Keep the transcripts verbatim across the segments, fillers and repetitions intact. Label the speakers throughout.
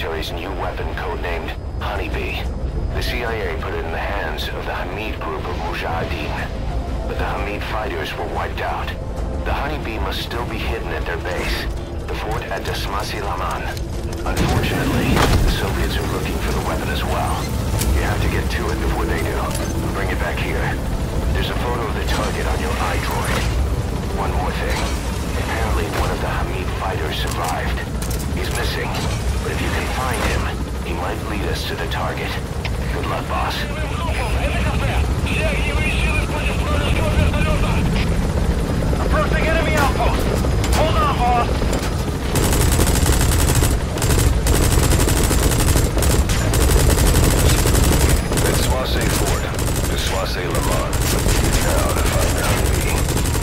Speaker 1: military's new weapon codenamed Honeybee. The C I A put it in the hands of the Hamid group of Mujahideen, but the Hamid fighters were wiped out. The Honeybee must still be hidden at their base, the fort at Dasmasi Laman. Unfortunately, the Soviets are looking for the weapon as well. You have to get to it before they do. Bring it back here. There's a photo of the target on your iDroid. One more thing. Apparently one of the Hamid fighters survived. He's missing, but if you can find him, he might lead us to the target. Good luck, boss.
Speaker 2: Approaching enemy outpost! Hold on, boss!
Speaker 1: It's Swase Fort, to Swase Laman. Now to find the Honeybee.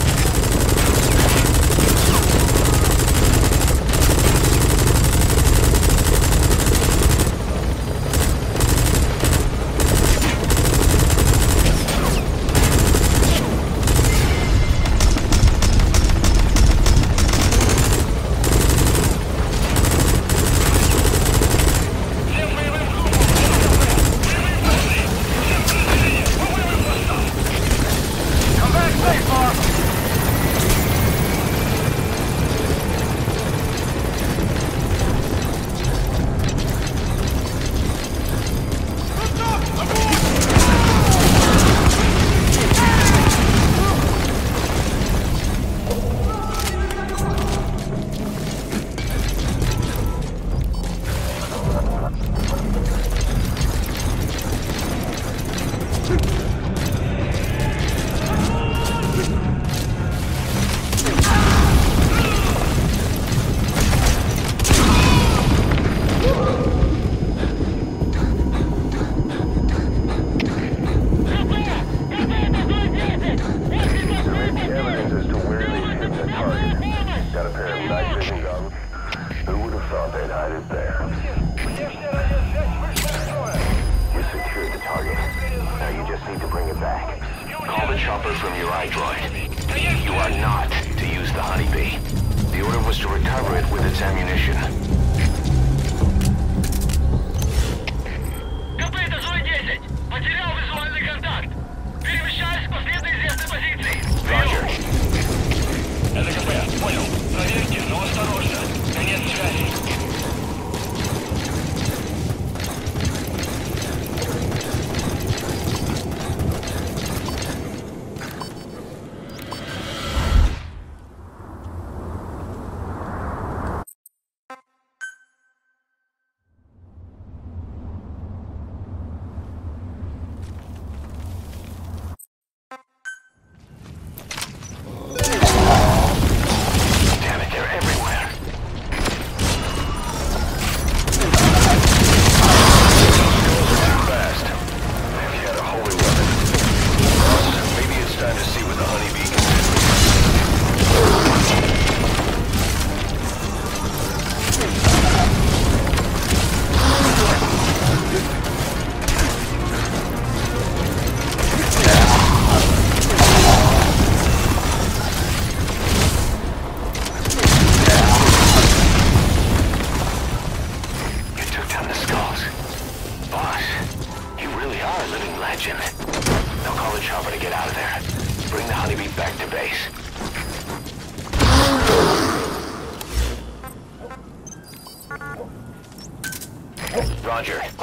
Speaker 1: Roger.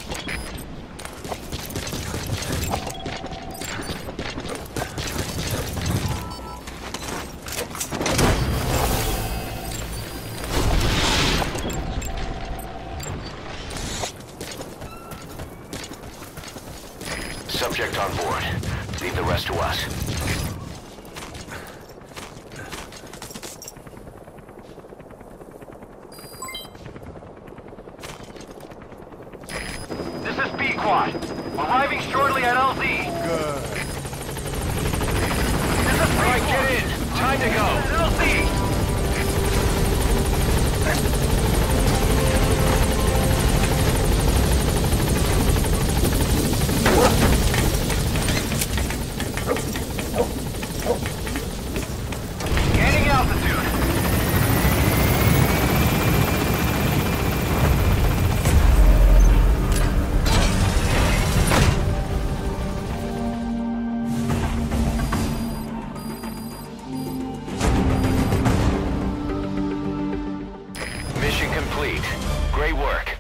Speaker 1: Subject on board. Leave the rest to us.
Speaker 2: This is B-Quad. Arriving shortly at L Z.
Speaker 3: Good.
Speaker 2: This is B-Quad. All right, get in. Time to go. L Z.
Speaker 1: complete. Great work.